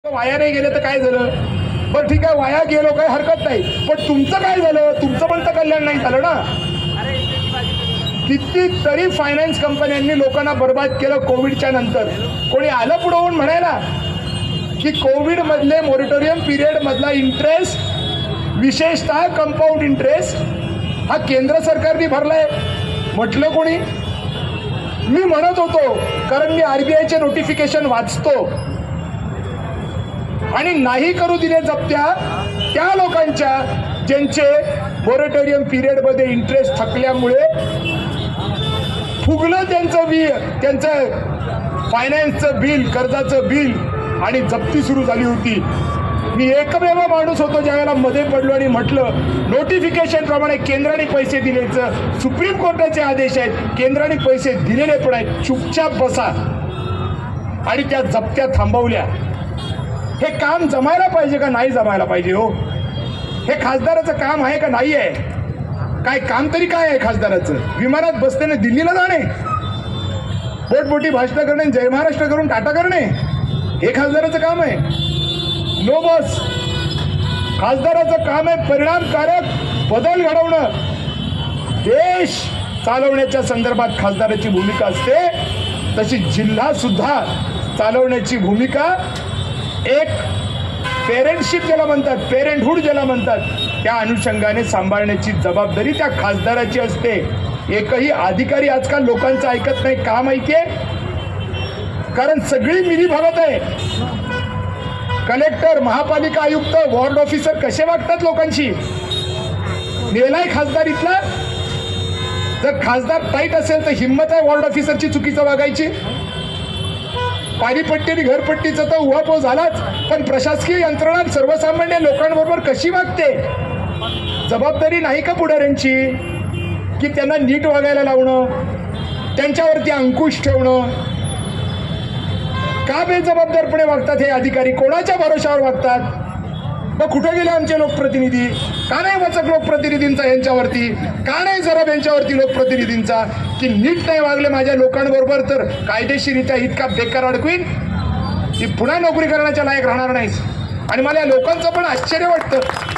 वाया नाही गेले तर काय झालं? बरं ठीक आहे, वाया गेलो काही हरकत नाही, पण तुमचं काय झालं? तुमचं पण तर कल्याण नाही झालं ना. कितीतरी फायनान्स कंपन्यांनी लोकांना बर्बाद केलं कोविडच्या नंतर. कोणी आलं पुढे होऊन म्हणायला की कोविड मधले मोरेटोरियम पिरियड मधला इंटरेस्ट, विशेषतः कंपाऊंड इंटरेस्ट, हा केंद्र सरकारने भरलाय म्हटलं कोणी? मी म्हणत होतो, कारण मी आरबीआयचे नोटिफिकेशन वाचतो आणि नाही करू दिले जप्त्या त्या लोकांच्या ज्यांचे मोरेटोरियम पिरियड मध्ये इंटरेस्ट थकल्यामुळे फुगलं त्यांचं फायनान्सचं बिल, कर्जाचं बिल आणि जप्ती सुरू झाली होती. मी एकमेव माणूस होतो ज्यावेळेला मध्ये पडलो आणि म्हटलं नोटिफिकेशन प्रमाणे केंद्राने पैसे दिलेचं सुप्रीम कोर्टाचे आदेश आहेत, केंद्राने पैसे दिलेले पण आहेत, चुपचाप बसा. आणि त्या जप्त्या थांबवल्या. हे काम जमायला पाहिजे का नाही जमायला पाहिजे? हो, हे खासदाराचं काम आहे का नाही आहे? काय काम तरी काय आहे खासदाराचं? विमानात बसतेने दिल्लीला जाणे, मोठमोठी भाषणं करणे, जय महाराष्ट्र करून टाटा करणे, हे खासदाराचं काम आहे? No boss. खासदाराचं काम आहे परिणामकारक बदल घडवणं. देश चालवण्याच्या संदर्भात खासदाराची भूमिका असते, तशी जिल्हा सुद्धा चालवण्याची भूमिका एक पेरेंटशिप ज्याला म्हणतात, पेरेंटहुड ज्याला म्हणतात, त्या अनुषंगाने सांभाळण्याची जबाबदारी त्या खासदाराची असते. एकही अधिकारी आजकाल लोकांचं ऐकत नाही. का माहितीये? कारण सगळी मिली भगत आहे. कलेक्टर, महापालिका आयुक्त, वॉर्ड ऑफिसर कसे वागतात लोकांशी? नेलाय खासदार इथला. जर खासदार टाईट असेल तर हिंमत आहे वॉर्ड ऑफिसरची चुकीचं वागायची? पाणीपट्टी आणि घरपट्टीचा तर उहापोह झालाच, पण प्रशासकीय यंत्रणा सर्वसामान्य लोकांबरोबर कशी वागते? जबाबदारी नाही का पुढाऱ्यांची की त्यांना नीट वागायला लावणं, त्यांच्यावरती अंकुश ठेवणं? का बेजबाबदारपणे वागतात हे अधिकारी? कोणाच्या भरोशावर वागतात? मग कुठे गेले आमचे लोकप्रतिनिधी? का नाही वचक लोकप्रतिनिधींचा यांच्यावरती? का नाही जरा यांच्यावरती लोकप्रतिनिधींचा की नीट नाही वागले माझ्या लोकांबरोबर तर कायदेशीरित्या इतका बेकार अडकवीन की पुन्हा नोकरी करण्याच्या लायक राहणार नाहीस? आणि मला या लोकांचं पण आश्चर्य वाटतं